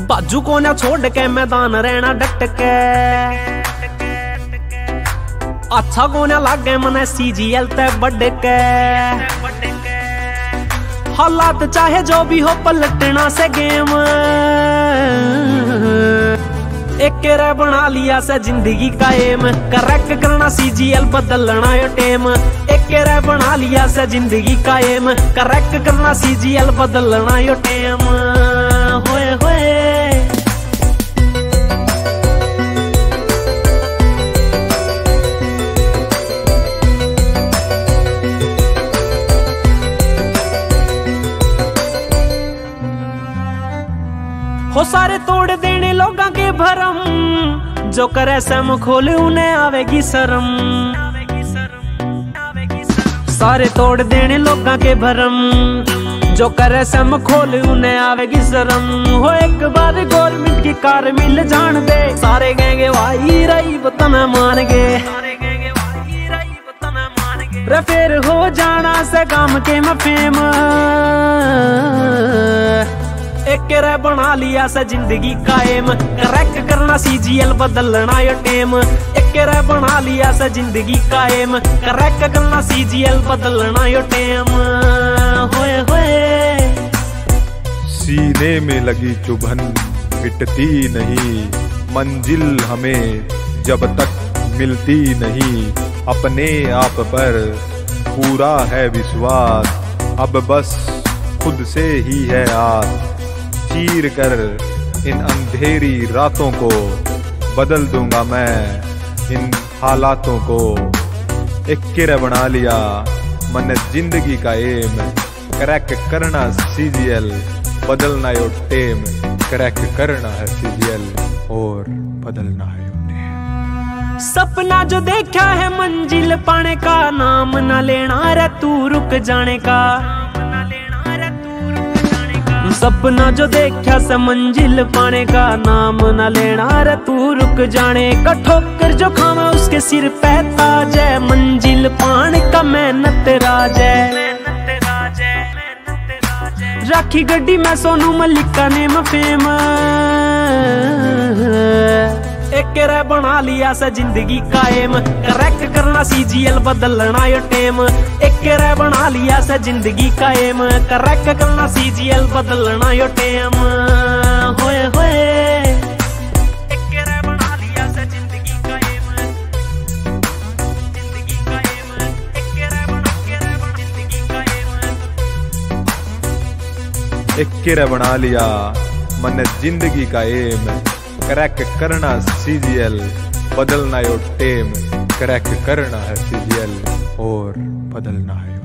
बाजू को ना छोड़ के मैदान रहना डट के, अच्छा को ना लागे मने CGL ते बढ़ के। हालात चाहे जो भी हो पलटना से गेम, एक रे बना लिया से जिंदगी का एम, क्रैक करना CGL बदलना यो टेम। एक रे बना लिया से जिंदगी का एम, क्रैक करना CGL बदलना यो टेम। होए होए हो सारे तोड़ देने लोगों के भरम, जो करे सम खोल उन्हें आवेगी शर्म। सारे तोड़ देने लोगों के भरम, जो करे सम खोल उन्हें आवेगी शर्म। हो एक बार गवर्नमेंट की कार मिल जान दे, सारे गएंगे भाई रही वतन मान गए। रे फिर हो जाना से काम के में फेम, एक रे बना लिया से जिंदगी कायम, क्रैक करना CGL बदलना यो टेम। एक रे बना लिया से जिंदगी कायम, क्रैक करना CGL बदलना यो टेम। होए होए सीने में लगी चुभन मिटती नहीं, मंजिल हमें जब तक मिलती नहीं। अपने आप पर पूरा है विश्वास, अब बस खुद से ही है आस। चीर कर इन अंधेरी रातों को बदल दूंगा मैं इन हालातों को। एक किर बना लिया मैंने जिंदगी का एम, क्रैक करना CGL बदलना यो टेम। क्रैक करना है CGL और बदलना है यो टेम। सपना जो देखा है मंजिल पाने का, नाम न लेना रे तू रुक जाने का। सपना जो देखा से मंजिल पाने का, नाम न लेना रे तू रुक जाने का। ठोकर जो खावा उसके सिर पे ताज है, मंजिल पाने का मेहनत राज है। राखी गड्डी में सोनू मलिक का नेम फेम, एक रे बना लिया से जिंदगी कायम, क्रैक करना CGL बदलना यो टेम। एक रे बना लिया से जिंदगी कायम, क्रैक करना CGL बदलना यो टेम। होए होए एक रे बना लिया से जिंदगी कायम, जिंदगी कायम। एक रे बना जिंदगी कायम, एक किर बना लिया मैंने जिंदगी का एम, क्रैक करना CGL बदलना यो टेम। क्रैक करना है CGL और बदलना है।